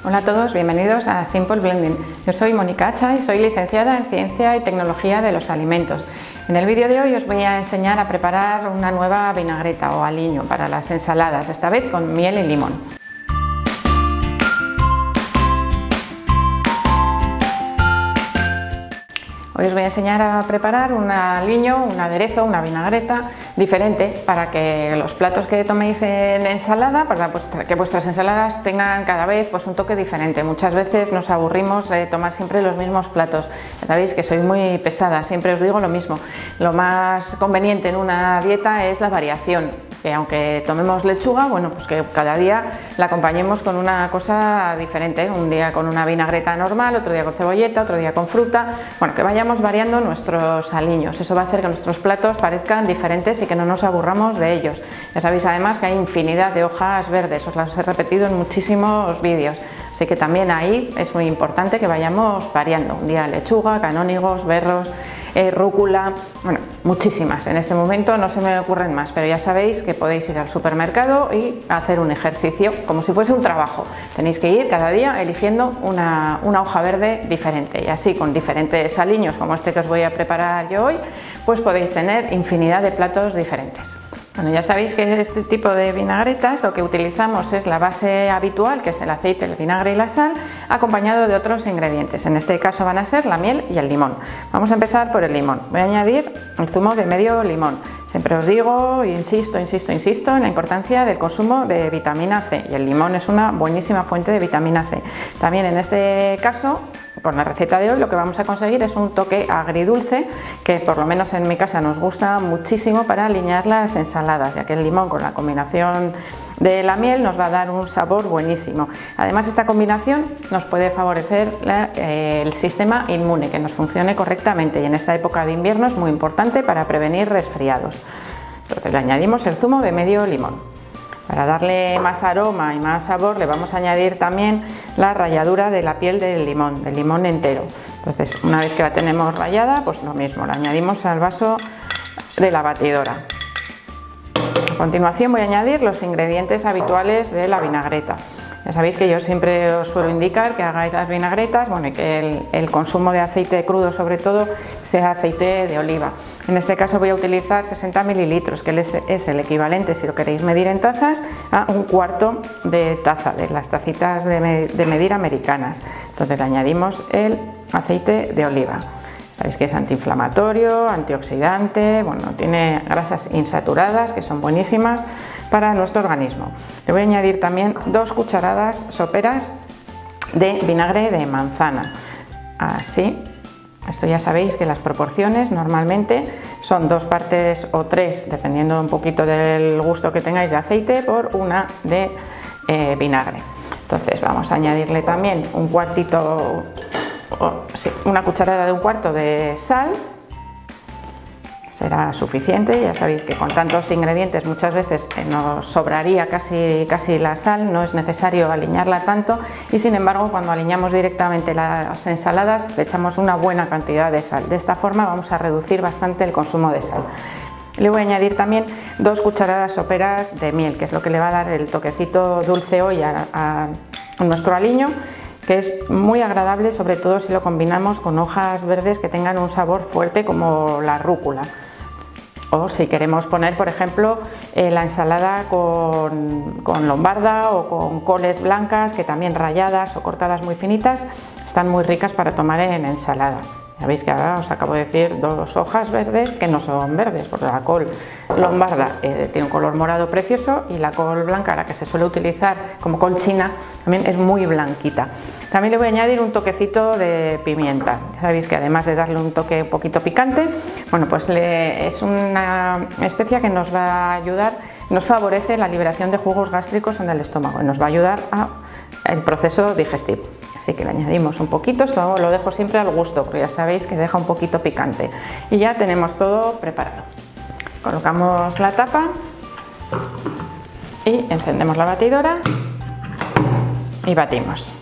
Hola a todos, bienvenidos a Simple Blending. Yo soy Mónica Hacha y soy licenciada en Ciencia y Tecnología de los Alimentos. En el vídeo de hoy os voy a enseñar a preparar una nueva vinagreta o aliño para las ensaladas, esta vez con miel y limón. Hoy os voy a enseñar a preparar un aliño, un aderezo, una vinagreta diferente para que los platos que toméis en ensalada, para que vuestras ensaladas tengan cada vez un toque diferente. Muchas veces nos aburrimos de tomar siempre los mismos platos. Ya sabéis que soy muy pesada, siempre os digo lo mismo. Lo más conveniente en una dieta es la variación. Que aunque tomemos lechuga, pues que cada día la acompañemos con una cosa diferente, un día con una vinagreta normal, otro día con cebolleta, otro día con fruta, que vayamos variando nuestros aliños. Eso va a hacer que nuestros platos parezcan diferentes y que no nos aburramos de ellos. Ya sabéis además que hay infinidad de hojas verdes, os las he repetido en muchísimos vídeos. Así que también ahí es muy importante que vayamos variando. Un día lechuga, canónigos, berros, rúcula, muchísimas. En este momento no se me ocurren más, pero ya sabéis que podéis ir al supermercado y hacer un ejercicio como si fuese un trabajo. Tenéis que ir cada día eligiendo una hoja verde diferente y así con diferentes aliños como este que os voy a preparar yo hoy, pues podéis tener infinidad de platos diferentes. Ya sabéis que este tipo de vinagretas lo que utilizamos es la base habitual, que es el aceite, el vinagre y la sal, acompañado de otros ingredientes. En este caso van a ser la miel y el limón. Vamos a empezar por el limón. Voy a añadir el zumo de medio limón. Siempre os digo, insisto en la importancia del consumo de vitamina C, y el limón es una buenísima fuente de vitamina C. También en este caso, con la receta de hoy, lo que vamos a conseguir es un toque agridulce que por lo menos en mi casa nos gusta muchísimo para aliñar las ensaladas, ya que el limón con la combinación de la miel nos va a dar un sabor buenísimo. Además, esta combinación nos puede favorecer el sistema inmune, que nos funcione correctamente, y en esta época de invierno es muy importante para prevenir resfriados. Entonces le añadimos el zumo de medio limón. Para darle más aroma y más sabor le vamos a añadir también la ralladura de la piel del limón entero. Entonces, una vez que la tenemos rallada, pues lo mismo, la añadimos al vaso de la batidora. A continuación voy a añadir los ingredientes habituales de la vinagreta. Ya sabéis que yo siempre os suelo indicar que hagáis las vinagretas, y que el consumo de aceite crudo sobre todo sea aceite de oliva. En este caso voy a utilizar 60 mililitros, que es el equivalente, si lo queréis medir en tazas, a un cuarto de taza, de las tacitas de medir americanas. Entonces le añadimos el aceite de oliva. Sabéis que es antiinflamatorio, antioxidante, tiene grasas insaturadas que son buenísimas para nuestro organismo. Le voy a añadir también 2 cucharadas soperas de vinagre de manzana. Así, esto ya sabéis que las proporciones normalmente son 2 partes o 3, dependiendo un poquito del gusto que tengáis de aceite, por 1 de vinagre. Entonces vamos a añadirle también una cucharada de 1/4 de sal. Será suficiente. Ya sabéis que con tantos ingredientes muchas veces nos sobraría casi la sal, no es necesario aliñarla tanto, y sin embargo cuando aliñamos directamente las ensaladas le echamos una buena cantidad de sal. De esta forma vamos a reducir bastante el consumo de sal. Le voy a añadir también 2 cucharadas soperas de miel, que es lo que le va a dar el toquecito dulce hoy a nuestro aliño, que es muy agradable, sobre todo si lo combinamos con hojas verdes que tengan un sabor fuerte como la rúcula. O si queremos poner, por ejemplo, la ensalada con lombarda o con coles blancas, que también ralladas o cortadas muy finitas, están muy ricas para tomar en ensalada. Ya veis que ahora os acabo de decir 2 hojas verdes que no son verdes, porque la col lombarda tiene un color morado precioso, y la col blanca, la que se suele utilizar como col china, también es muy blanquita. También le voy a añadir un toquecito de pimienta. Ya sabéis que además de darle un toque un poquito picante, pues es una especia que nos va a ayudar, nos favorece la liberación de jugos gástricos en el estómago y nos va a ayudar al proceso digestivo. Así que le añadimos un poquito, esto lo dejo siempre al gusto, porque ya sabéis que deja un poquito picante. Y ya tenemos todo preparado. Colocamos la tapa y encendemos la batidora y batimos.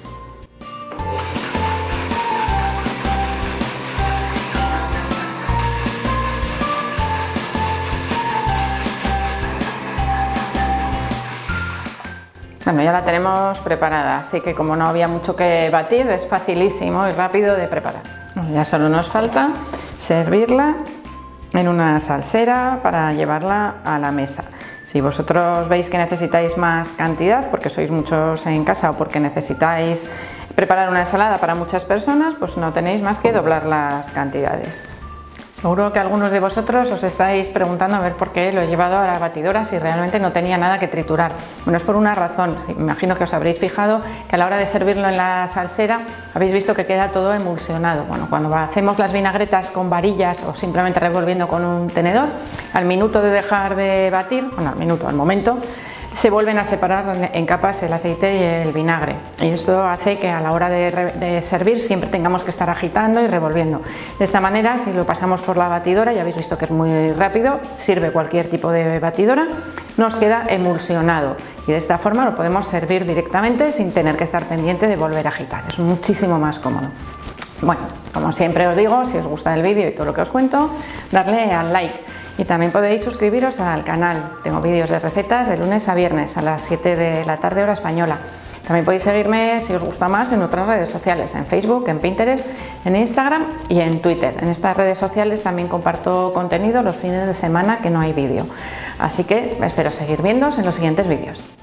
Bueno, ya la tenemos preparada, así que como no había mucho que batir, es facilísimo y rápido de preparar. Bueno, ya solo nos falta servirla en una salsera para llevarla a la mesa. Si vosotros veis que necesitáis más cantidad, porque sois muchos en casa o porque necesitáis preparar una ensalada para muchas personas, pues no tenéis más que doblar las cantidades. Seguro que algunos de vosotros os estáis preguntando a ver por qué lo he llevado a la batidora si realmente no tenía nada que triturar. Bueno, es por una razón. Imagino que os habréis fijado que a la hora de servirlo en la salsera habéis visto que queda todo emulsionado. Bueno, cuando hacemos las vinagretas con varillas o simplemente revolviendo con un tenedor, al minuto de dejar de batir, bueno, al momento, se vuelven a separar en capas el aceite y el vinagre, y esto hace que a la hora de servir siempre tengamos que estar agitando y revolviendo. De esta manera, si lo pasamos por la batidora, ya habéis visto que es muy rápido, sirve cualquier tipo de batidora, nos queda emulsionado y de esta forma lo podemos servir directamente sin tener que estar pendiente de volver a agitar. Es muchísimo más cómodo. Bueno, como siempre os digo, si os gusta el vídeo y todo lo que os cuento, darle al like. Y también podéis suscribiros al canal. Tengo vídeos de recetas de lunes a viernes a las 7 de la tarde hora española. También podéis seguirme, si os gusta más, en otras redes sociales, en Facebook, en Pinterest, en Instagram y en Twitter. En estas redes sociales también comparto contenido los fines de semana que no hay vídeo. Así que espero seguir viéndoos en los siguientes vídeos.